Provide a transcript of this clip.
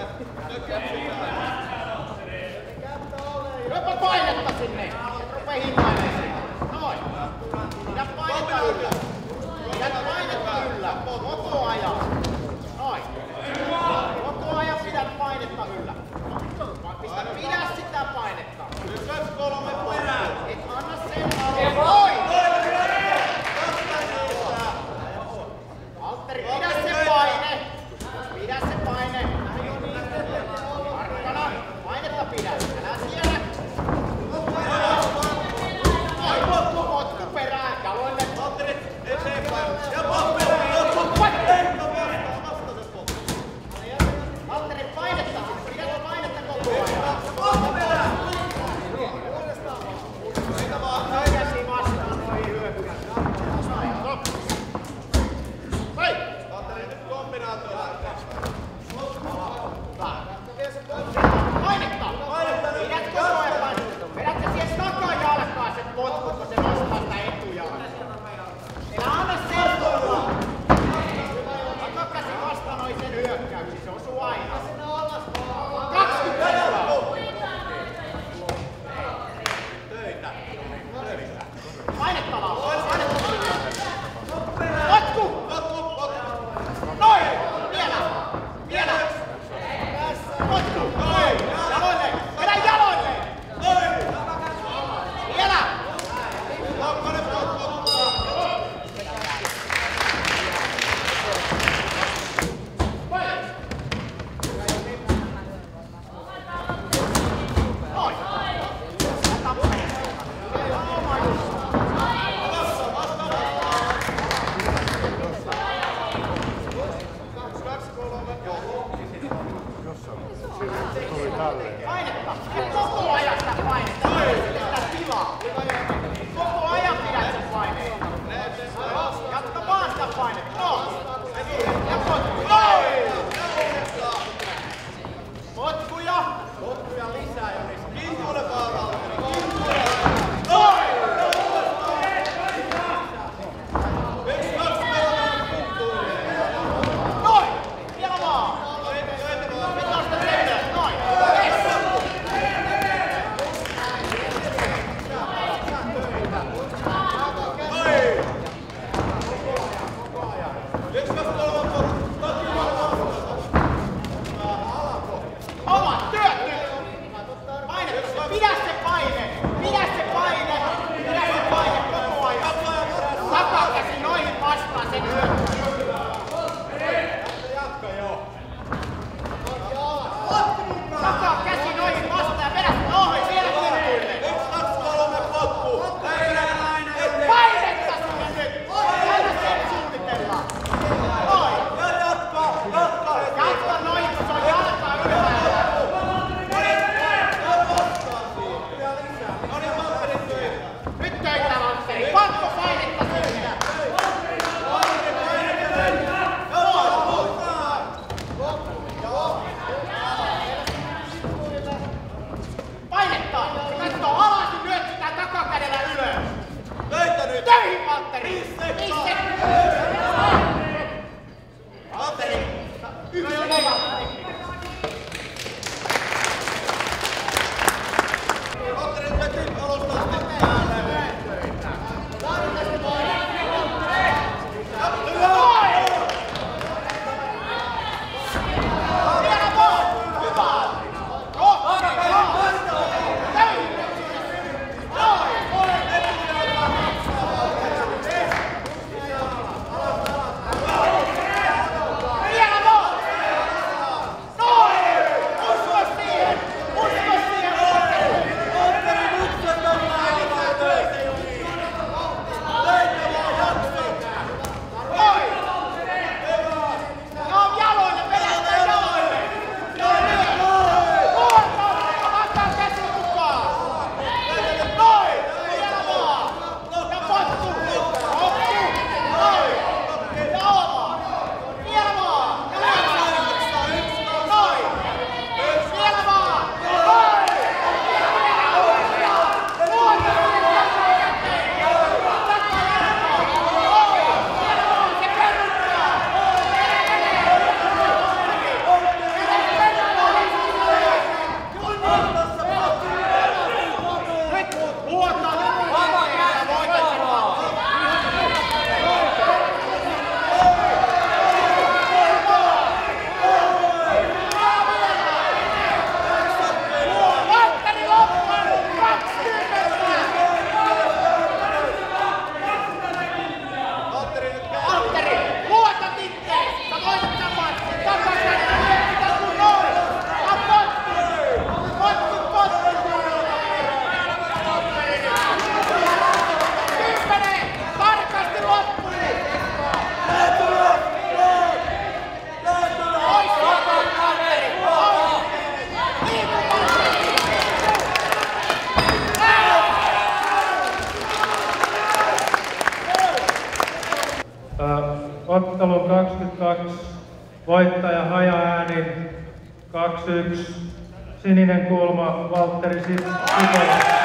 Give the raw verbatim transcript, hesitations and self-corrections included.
Jopa painetta sinne! Et rupee himmailemaan sinne. Noin! Pidä painetta yllä! Pidä painetta yllä! Koko ajan! Noin! Koko ajan pidä painetta yllä! Pistä, pidä sitä painetta! Yksi, kolme, perään! Et anna sen alla! Noin! Valtteri, pidä se paine! Pidä se paine! Tarkkana! Painetta pidä! Älä siellä! Noin! Potku, potku perään! Jaloille! Valtteri, eteenpäin! Ja potku! Valtteri, painetta! Pidä painetta koko ajan! Potku perään! Meitä vaan käsi vastaan noihin hyökkäys! Hei! Valtteri, nyt kombinaatio lähtee! Painetta! Pidät koko ajan painetta! Vedät sä siihen takajalkaan sen potkut, kun se vastaa sitä etujalkaa. Elä anna sen tulla! Takakäsi vastaa noin sen hyökkäyksiin, se osuu aina. kaksikymmentä! Töitä! Töitä! Painetta laulaa! Painetta laulaa! Potku! Potku! Potku! Noin! Vielä! Vielä! Potku! Noin! Jaloille! Vedä jaloille! Noin! Vielä! Lokkonen potku! Noin! Painetta! Et koko ajan sitä painetta! Sitä tilaa! Koko ajan pidät sen paineen! Jatka vaan sitä painetta! Noin! Ja potku! Noin! Potkuja! Potkuja lisää, Jonis! Kintuille vaan, Valtteri! Kintuille! Noin! Yksi, kaksi, kolme, kintuille! Noin! Vielä vaan! Nyt nosta tehdä! Noin! Omat työt nyt! Painetta! Pidä se paine! Pidä se paine! Pidä se paine koko ajan! Takakäsi noihin vastaan sen hyökkäys! Jatka joo! Takakäsi noihin vastaan ja vedä sen ohi vielä kintuille! Yksi, kaksi, kolme, potku! Painetta sinne nyt! Aina sen suunnitellaan! Noin! Ja jatka! Jatka! Jatka noin, kun se on jalkaa ylhäällä! Nyt töitä, Valtteri! Pakko painetta sinne! Painetta! Se katsoo alas ja lyöt sitä takakädellä ylös! Töitä nyt! Töihin, Valtteri! Missä? Valtteri! Yksi on ei, Valtteri! Valtteri, nyt alustaa sitten päälle! Vielä vaan! Hyvä! Ottelun kaksikymmentäkaksi voittaja hajaäänin kaksi yksi. Sininen kulma Valtteri Sipola.